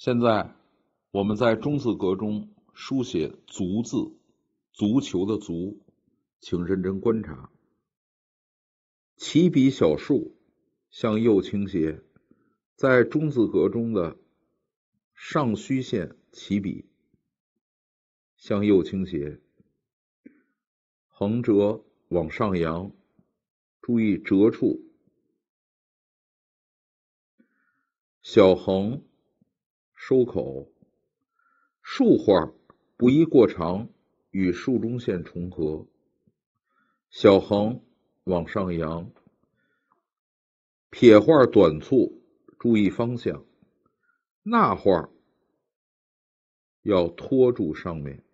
现在我们在中字格中书写“足”字，足球的“足”，请认真观察。起笔小竖向右倾斜，在中字格中的上虚线起笔，向右倾斜，横折往上扬，注意折处。小横收口，竖画不宜过长，与竖中线重合。小横往上扬，撇画短促，注意方向。捺画要托住上面。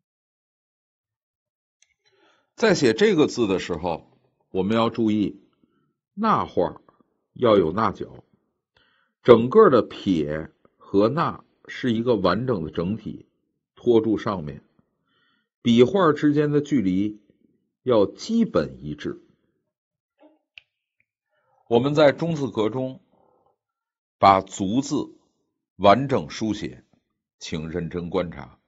在写这个字的时候，我们要注意捺画要有捺脚，整个的撇和捺是一个完整的整体，托住上面。笔画之间的距离要基本一致。我们在中字格中把“足”字完整书写，请认真观察。